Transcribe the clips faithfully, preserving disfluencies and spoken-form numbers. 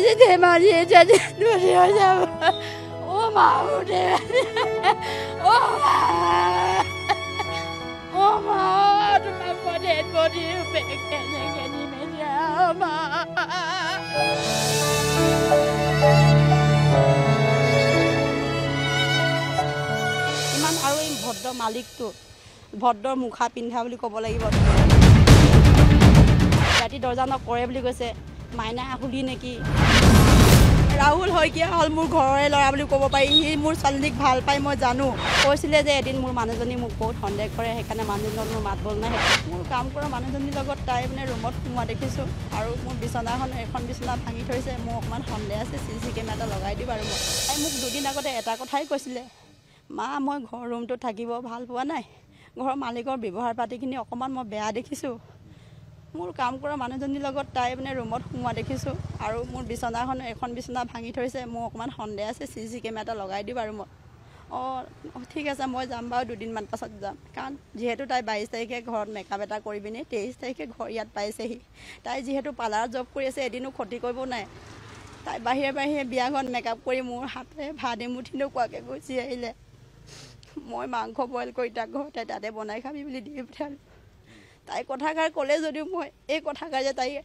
ধেমালি এটা ডেলিভারি হয়ে যাবে ও মা উঠে ও মা ও মা তোমার পরের বডি কেনে কেনে মেজা মা ইমান আৰু এই ভদ্ৰ মালিকটো ভদ্ৰৰ মুখা পিন্ধা বুলি ক'ব লাগিব ৰাতি দৰ্জা নকৰে বুলি কৈছে মাইনা আহুলি নেকি ৰাহুল শইকীয়া হ'ল মোৰ ঘৰৰে ল'ৰা বুলি ক'ব পাৰি সি মোৰ ছোৱালীক ভাল পাই মই জানো কৈছিলে যে এদিন মোৰ মানুহজনী মোক বহুত সন্দেহ কৰে সেইকাৰণে মানুহজনৰ মোৰ মাত বল নাই মোৰ কাম কৰা মানুহজনীৰ লগত তাই মানে ৰুমত সোমোৱা দেখিছোঁ আৰু মোৰ বিচনাখন এখন বিচনা ভাঙি থৈছে মোৰ অকণমান সন্দেহ আছে চি চি কেমেৰা এটা লগাই দিম আৰু মই তাই মোক দুদিন আগতে এটা কথাই কৈছিলে মা মই ঘৰ ৰুমটোত থাকিব ভাল পোৱা নাই ঘৰৰ মালিকৰ ব্যৱহাৰ পাতিখিনি অকণমান মই বেয়া দেখিছোঁ মোৰ কাম কৰা মানুহজনীৰ লগত তাই মানে ৰুমত সোমোৱা দেখিছোঁ আৰু মোৰ বিচনাখন এখন বিচনা ভাঙি থৈছে মোৰ অকণমান সন্দেহ আছে চি চি কেমেৰা এটা লগাই দিম আৰু মই অঁ ঠিক আছে মই যাম বাৰু দুদিনমান পাছত যাম কাৰণ যিহেতু তাই বাইছ তাৰিখে ঘৰত মেকআপ এটা কৰি পিনে তেইছ তাৰিখে ঘৰ ইয়াত পাইছেহি তাই যিহেতু পাৰ্লাৰত জব কৰি আছে এদিনো ক্ষতি কৰিব নাই তাই বাহিৰে বাহিৰে বিয়াখন মেকআপ কৰি মোৰ হাতে ভাত এমুঠি নোকোৱাকৈ গুচি আহিলে মই মাংস বইল কৰি তাক ঘৰতে তাতে বনাই খাবি বুলি দি পঠিয়ালোঁ তাই কথাষাৰ ক'লে যদিও মই এই কথাষাৰ যে তাইক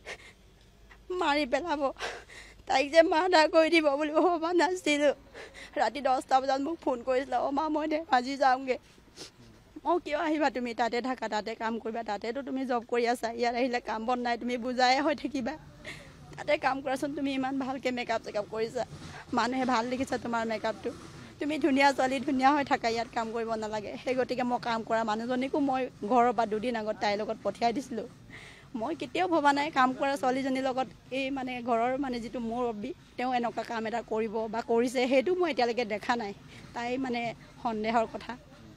মাৰি পেলাব তাইক যে মাৰ্ডাৰ কৰি দিব বুলি ভবা নাছিলোঁ ৰাতি দহটা বজাত মোক ফোন কৰিছিলে অ' মা মই ধেমাজি যাওঁগৈ মই কিয় আহিবা তুমি তাতে থাকা তাতে কাম কৰিবা তাতেতো তুমি জব কৰি আছা ইয়াত আহিলে কাম বন নাই তুমি বুজাই হৈ থাকিবা তাতে কাম কৰাচোন তুমি ইমান ভালকৈ মেকআপ চেকআপ কৰিছা মানুহে ভাল দেখিছা তোমাৰ মেকআপটো তুমি ধুনীয়া ছোৱালী ধুনীয়া হৈ থাকা ইয়াত কাম কৰিব নালাগে সেই গতিকে মই কাম কৰা মানুহজনীকো মই ঘৰৰ পৰা দুদিন আগত তাইৰ লগত পঠিয়াই দিছিলোঁ মই কেতিয়াও ভবা নাই কাম কৰা ছোৱালীজনীৰ লগত এই মানে ঘৰৰ মানে যিটো মোৰ অবি তেওঁ এনেকুৱা কাম এটা কৰিব বা কৰিছে সেইটো মই এতিয়ালৈকে দেখা নাই তাই মানে সন্দেহৰ কথা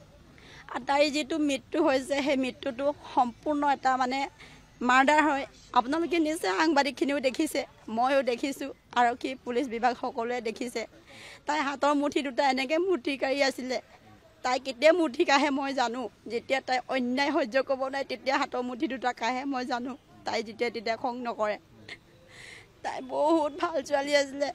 আৰু তাইৰ যিটো মৃত্যু হৈছে সেই মৃত্যুটো সম্পূৰ্ণ এটা মানে মাৰ্ডাৰ হয় আপোনালোকে নিশ্চয় সাংবাদিকখিনিও দেখিছে ময়ো দেখিছোঁ আৰক্ষী পুলিচ বিভাগ সকলোৱে দেখিছে তাই হাতৰ মুঠি দুটা এনেকৈ মুঠি কাঢ়ি আছিলে তাই কেতিয়া মুঠি কাঢ়ে মই জানো যেতিয়া তাই অন্যায় সহ্য কৰিব নাই তেতিয়া হাতৰ মুঠি দুটা কাঢ়ে মই জানো তাই যেতিয়া তেতিয়া খং নকৰে তাই বহুত ভাল ছোৱালী আছিলে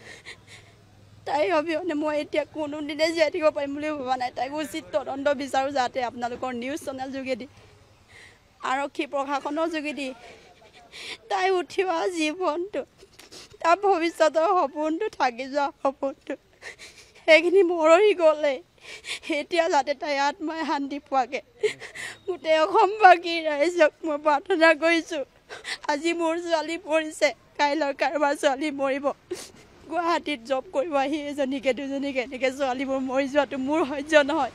তাইৰ অবিহনে মই এতিয়া কোনোদিনে জীয়াই থাকিব পাৰিম বুলি ভবা নাই তাইক উচিত তদন্ত বিচাৰোঁ যাতে আপোনালোকৰ নিউজ চেনেল যোগেদি আৰক্ষী প্ৰশাসনৰ যোগেদি তাই উঠি অহা জীৱনটো তাৰ ভৱিষ্যতৰ সপোনটো থাকি যোৱা সপোনটো সেইখিনি মৰহি গ'লে এতিয়া যাতে তাই আত্মাই শান্তি পোৱাকৈ গোটেই অসমবাসী ৰাইজক মই প্ৰাৰ্থনা কৰিছোঁ আজি মোৰ ছোৱালী পৰিছে কাইলৈ কাৰোবাৰ ছোৱালী মৰিব গুৱাহাটীত জব কৰিব আহি এজনীকে দুজনীকে এনেকৈ ছোৱালীবোৰ মৰি যোৱাটো মোৰ সহ্য নহয়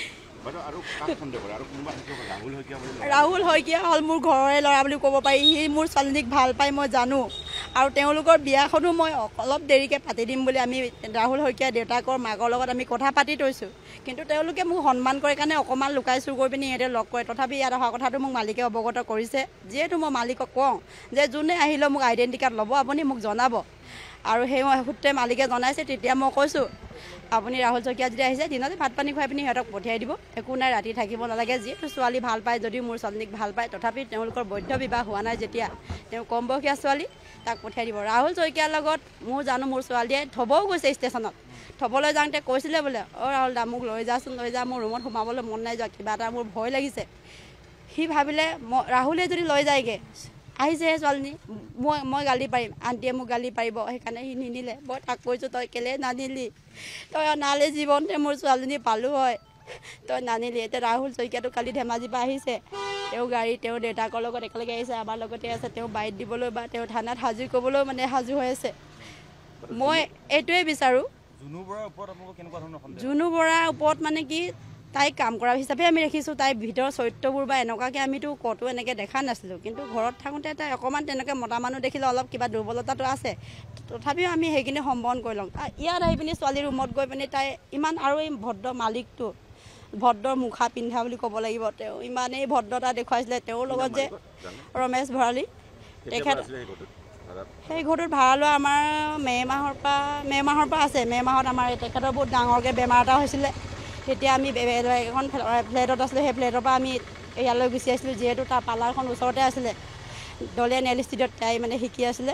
ৰাহুল শইকীয়া হ'ল মোৰ ঘৰৰে ল'ৰা বুলি ক'ব পাৰি সি মোৰ ছোৱালীক ভাল পাই মই জানো আৰু তেওঁলোকৰ বিয়াখনো মই অলপ দেৰিকৈ পাতি দিম বুলি আমি ৰাহুল শইকীয়া দেউতাকৰ মাকৰ লগত আমি কথা পাতি থৈছোঁ কিন্তু তেওঁলোকে মোক সন্মান কৰে কাৰণে অকণমান লুকাই চুৰ কৰি পিনি সিহঁতে লগ কৰে তথাপি ইয়াত অহা কথাটো মোক মালিকে অৱগত কৰিছে যিহেতু মই মালিকক কওঁ যে যোনে আহিলেও মোক আইডেণ্টি কাৰ্ড ল'ব আপুনি মোক জনাব আৰু সেই সূত্ৰে মালিকে জনাইছে তেতিয়া মই কৈছোঁ আপুনি ৰাহুল শইকীয়া যদি আহিছে দিনতে ভাত পানী খুৱাই পিনি সিহঁতক পঠিয়াই দিব একো নাই ৰাতি থাকিব নালাগে যিহেতু ছোৱালী ভাল পায় যদিও মোৰ ছোৱালীক ভাল পায় তথাপি তেওঁলোকৰ বৈধ বিবাহ হোৱা নাই যেতিয়া তেওঁ কম বয়সীয়া ছোৱালী তাক পঠিয়াই দিব ৰাহুল শইকীয়াৰ লগত মোৰ জানো মোৰ ছোৱালীয়ে থ'বও গৈছে ষ্টেচনত থ'বলৈ যাওঁতে কৈছিলে বোলে অ' ৰাহুল দা মোক লৈ যাচোন লৈ যা মোৰ ৰুমত সোমাবলৈ মন নাই যোৱা কিবা এটা মোৰ ভয় লাগিছে সি ভাবিলে ৰাহুলে যদি লৈ যায়গৈ আহিছে ছোৱালীজনী মই মই গালি পাৰিম আণ্টিয়ে মোক গালি পাৰিব সেইকাৰণে সি নিনিলে মই তাক কৈছোঁ তই কেলৈ নানিলি তই নালে জীৱনতে মোৰ ছোৱালীজনী পালোঁ হয় তই নানিলি এতিয়া ৰাহুল শইকীয়াটো কালি ধেমাজিৰ পৰা আহিছে তেওঁ গাড়ী তেওঁ দেউতাকৰ লগত একেলগে আহিছে আমাৰ লগতে আছে তেওঁ বাইট দিবলৈ বা তেওঁ থানাত হাজিৰ কৰিবলৈ মানে সাজু হৈ আছে মই এইটোৱে বিচাৰোঁ জুনু বৰাৰ ওপৰত মানে কি তাইক কাম কৰা হিচাপে আমি ৰাখিছোঁ তাইৰ ভিতৰৰ চৰিত্ৰবোৰ বা এনেকুৱাকৈ আমিতো ক'তো এনেকৈ দেখা নাছিলোঁ কিন্তু ঘৰত থাকোঁতে তাই অকণমান তেনেকৈ মতা মানুহ দেখিলে অলপ কিবা দুৰ্বলতাটো আছে তথাপিও আমি সেইখিনি সম্বৰণ কৰি লওঁ ইয়াত আহি পিনি ছোৱালীৰ ৰুমত গৈ পিনি তাই ইমান আৰু এই ভদ্ৰ মালিকটো ভদ্ৰৰ মুখা পিন্ধা বুলি ক'ব লাগিব তেওঁ ইমানেই ভদ্ৰতা দেখুৱাইছিলে তেওঁৰ লগত যে ৰমেশ ভৰালী তেখেত সেই ঘৰটোত ভাড়া লোৱা আমাৰ মে' মাহৰ পৰা মে' মাহৰ পৰা আছে মে' মাহত আমাৰ তেখেতৰ বহুত ডাঙৰকৈ বেমাৰ এটা হৈছিলে তেতিয়া আমি এখন ফ্লেটত আছিলোঁ সেই ফ্লেটৰ পৰা আমি ইয়ালৈ গুচি আহিছিলোঁ যিহেতু তাৰ পাৰ্লাৰখন ওচৰতে আছিলে দলীয়া নেল ষ্ট্ৰীটত তাই মানে শিকি আছিলে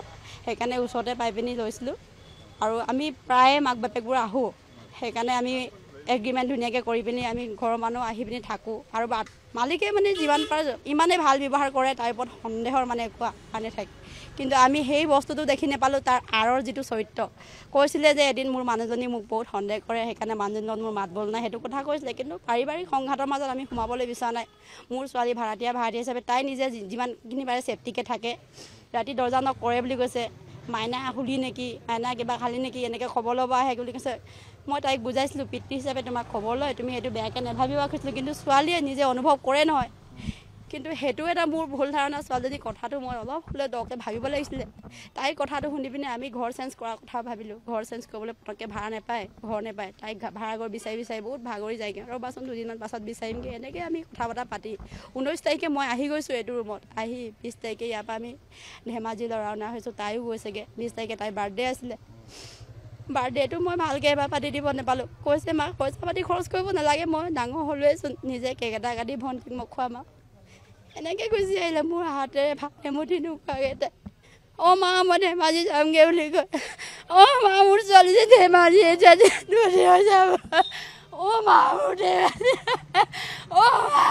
সেইকাৰণে ওচৰতে পাই পিনি লৈছিলোঁ আৰু আমি প্ৰায়ে মাক বাপেকবোৰ আহোঁ সেইকাৰণে আমি এগ্ৰিমেণ্ট ধুনীয়াকৈ কৰি পিনি আমি ঘৰৰ মানুহ আহি পিনি থাকোঁ আৰু মালিকে মানে যিমান পাৰে ইমানেই ভাল ব্যৱহাৰ কৰে তাৰ ওপৰত সন্দেহৰ মানে একো মানে থাকে কিন্তু আমি সেই বস্তুটো দেখি নাপালোঁ তাৰ আঁৰৰ যিটো চৰিত্ৰ কৈছিলে যে এদিন মোৰ মানুহজনী মোক বহুত সন্দেহ কৰে সেইকাৰণে মানুহজনীৰ লগত মোৰ মাত বোল নাই সেইটো কথা কৈছিলে কিন্তু পাৰিবাৰিক সংঘাতৰ মাজত আমি সোমাবলৈ বিচৰা নাই মোৰ ছোৱালী ভাড়াতীয়া ভাড়াতীয়া হিচাপে তাই নিজে যিমানখিনি পাৰে ছেফটিকৈ থাকে ৰাতি দৰ্জা নক কৰে বুলি কৈছে মাইনা শুলি নেকি মাইনা কিবা খালি নেকি এনেকৈ খবৰ ল'ব আহে বুলি কৈছে মই তাইক বুজাইছিলোঁ পিতৃ হিচাপে তোমাক খবৰ লয় তুমি সেইটো বেয়াকৈ নাভাবিবা কৈছিলোঁ কিন্তু ছোৱালীয়ে নিজে অনুভৱ কৰে নহয় কিন্তু সেইটো এটা মোৰ ভুল ধাৰণা ছোৱালীজনী কথাটো মই অলপ হ'লে দৰকৈ ভাবিব লাগিছিলে তাইৰ কথাটো শুনি পিনে আমি ঘৰ চেঞ্জ কৰাৰ কথা ভাবিলোঁ ঘৰ চেঞ্জ কৰিবলৈ পটককৈ ভাড়া নাপায় ঘৰ নাপায় তাইক ভাড়া ঘৰ বিচাৰি বিচাৰি বহুত ভাগৰি যায়গৈ আৰু বাচোন দুদিনমান পাছত বিচাৰিমগৈ এনেকৈ আমি কথা বতৰা পাতি ঊনৈছ তাৰিখে মই আহি গৈছোঁ এইটো ৰুমত আহি বিছ তাৰিখে ইয়াৰ পৰা আমি ধেমাজিলৈ ৰাওনা হৈছোঁ তাইও গৈছেগৈ বিছ তাৰিখে তাইৰ বাৰ্থডে আছিলে বাৰ্থডেটো মই ভালকৈ এবাৰ পাতি দিব নাপালোঁ কৈছে মাক পইচা পাতি খৰচ কৰিব নালাগে মই ডাঙৰ হ'লোৱেচোন নিজে কেক এটা কাটি ভণ্টিক মই খুৱাম আৰু এনেকৈ গুচি আহিলে মোৰ হাতেৰে ভাত এমুঠি নোখোৱাকৈ তাই অঁ মা মই ধেমাজি যামগৈ বুলি কয় অঁ মা মোৰ ছোৱালীজনী ধেমাজি এতিয়া হৈ যাব অঁ মা মোৰ ধেমাজি অঁ মা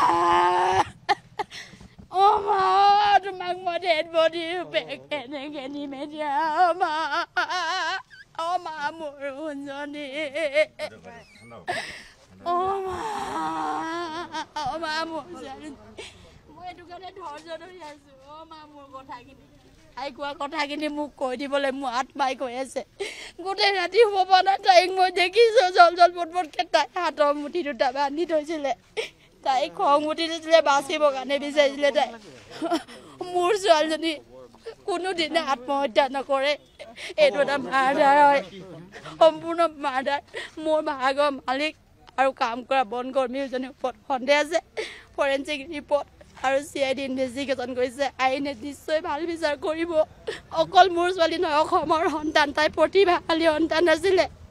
অঁ মা তোমাক মই ডেড বডি কেনেকৈ নিম এতিয়া অঁ মা অঁ মা মোৰ শুনজনী অঁ মা অঁ মা মোৰ ছোৱালী মই এইটো কাৰণে ধৈৰ্য ধৰি আছোঁ অঁ মা মোৰ কথাখিনি তাই কোৱা কথাখিনি মোক কৈ দিবলৈ মোৰ আত্মাই কৈ আছে গোটেই ৰাতি শুব পৰা নাই তাইক মই দেখিছোঁ জল জল পট পটকৈ তাই হাতৰ মুঠি দুটা বান্ধি থৈছিলে তাইক খং উঠি দিছিলে বাচিবৰ কাৰণে বিচাৰিছিলে তাই মোৰ ছোৱালীজনী কোনোদিনে আত্মহত্যা নকৰে এইটো এটা মাৰ্ডাৰ হয় সম্পূৰ্ণ মাৰ্ডাৰ মোৰ ভাগৰ মালিক আৰু কাম কৰা বন কৰ্মীজনীৰ ওপৰত সন্দেহ আছে ফৰেঞ্চিক ৰিপৰ্ট আৰু চি আই ডি ইনভেষ্টিগেশ্যন কৰিছে আইনে নিশ্চয় ভাল বিচাৰ কৰিব অকল মোৰ ছোৱালী নহয় অসমৰ সন্তান তাই প্ৰতিভাশালী সন্তান আছিলে